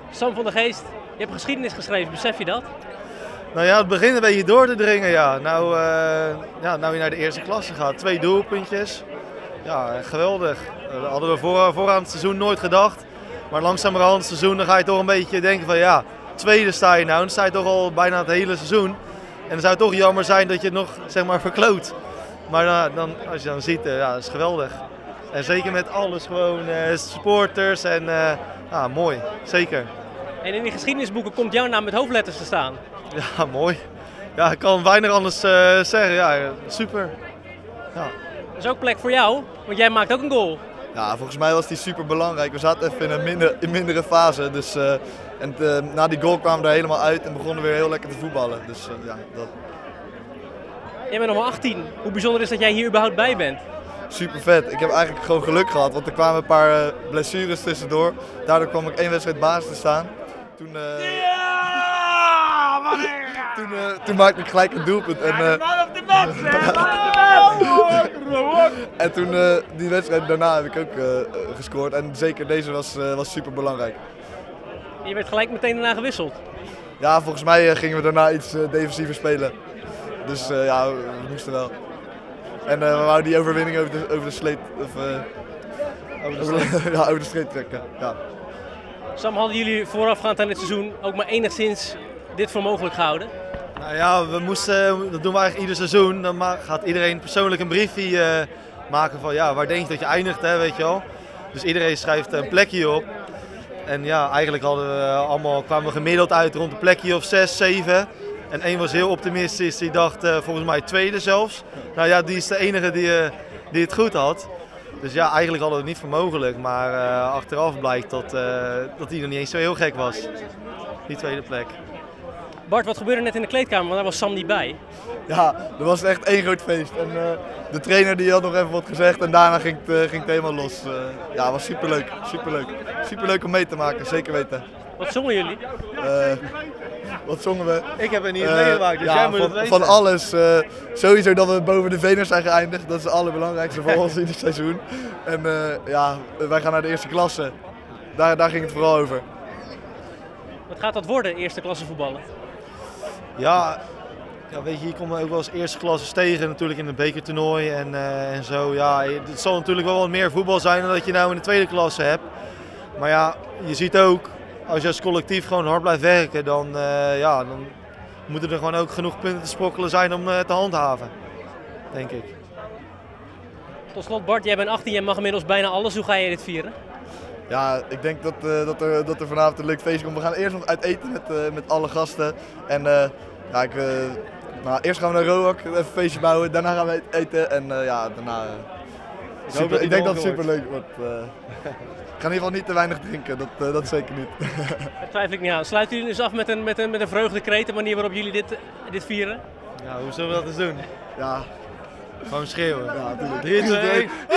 Sam van der Geest, je hebt geschiedenis geschreven, besef je dat? Nou ja, het begint een beetje door te dringen, ja. Nou je naar de eerste klasse gaat, 2 doelpuntjes. Ja, geweldig. Dat hadden we vooraan het seizoen nooit gedacht. Maar langzamerhand het seizoen dan ga je toch een beetje denken van ja, tweede sta je nou. Dan sta je toch al bijna het hele seizoen. En dan zou het toch jammer zijn dat je het nog zeg maar verkloot. Maar dan, als je dan ziet, ja, dat is geweldig. En zeker met alles gewoon, supporters en ja, mooi, zeker. En in die geschiedenisboeken komt jouw naam met hoofdletters te staan. Ja, mooi. Ja, ik kan weinig anders zeggen. Ja, super. Ja. Dat is ook plek voor jou, want jij maakt ook een goal. Ja, volgens mij was die super belangrijk. We zaten even in een mindere fase. Dus, na die goal kwamen we er helemaal uit en begonnen weer heel lekker te voetballen. Dus, ja, dat... Jij bent nog maar 18. Hoe bijzonder is dat jij hier überhaupt bij bent? Super vet. Ik heb eigenlijk gewoon geluk gehad, want er kwamen een paar blessures tussendoor. Daardoor kwam ik 1 wedstrijd basis te staan. Toen maakte ik gelijk een doelpunt. En toen die wedstrijd daarna heb ik ook gescoord. En zeker deze was super belangrijk. Je werd gelijk meteen daarna gewisseld. Ja, volgens mij gingen we daarna iets defensiever spelen. Dus ja, we moesten wel. En we wouden die overwinning over de sleet. Over de streep trekken. Ja. Sam, hadden jullie voorafgaand aan dit seizoen ook maar enigszins dit voor mogelijk gehouden? Nou ja, dat doen we eigenlijk ieder seizoen. Dan gaat iedereen persoonlijk een briefje maken van ja, waar denk je dat je eindigt, hè, weet je wel. Dus iedereen schrijft een plekje op. En ja, eigenlijk kwamen we gemiddeld uit rond een plekje of 6, 7. En één was heel optimistisch, die dacht volgens mij tweede zelfs. Nou ja, die is de enige die het goed had. Dus ja, eigenlijk hadden we het niet voor mogelijk. Maar achteraf blijkt dat die nog niet eens zo heel gek was, die tweede plek. Bart, wat gebeurde net in de kleedkamer? Want daar was Sam niet bij. Ja, er was echt één groot feest. En de trainer die had nog even wat gezegd en daarna ging het helemaal los. Ja, het was superleuk. Superleuk om mee te maken, zeker weten. Wat zongen jullie? Wat zongen we? Ik heb het niet meegemaakt, dus jij moet het weten. Van alles. Sowieso dat we boven de Venus zijn geëindigd. Dat is het allerbelangrijkste voor ons in dit seizoen. En ja, wij gaan naar de eerste klasse. Daar ging het vooral over. Wat gaat dat worden, eerste klasse voetballen? Ja, weet je, je komt ook wel eens eerste klasses tegen natuurlijk in het bekertoernooi en zo. Ja, het zal natuurlijk wel wat meer voetbal zijn dan dat je nou in de tweede klasse hebt. Maar ja, je ziet ook, als je als collectief gewoon hard blijft werken, dan moeten er gewoon ook genoeg punten te sprokkelen zijn om te handhaven, denk ik. Tot slot Bart, jij bent 18, jij mag inmiddels bijna alles. Hoe ga je dit vieren? Ja, ik denk dat er vanavond een leuk feest komt. We gaan eerst nog uit eten met alle gasten. En eerst gaan we naar Roak, even een feestje bouwen. Daarna gaan we eten en ja, daarna... ik denk dat het super leuk wordt. Ik ga in ieder geval niet te weinig drinken, dat zeker niet. Daar twijfel ik niet aan. Sluiten jullie dus af met een vreugdekreet, de manier waarop jullie dit vieren? Ja, hoe zullen we dat eens doen? Ja. Gewoon schreeuwen. Ja, natuurlijk. 3, 2, 1.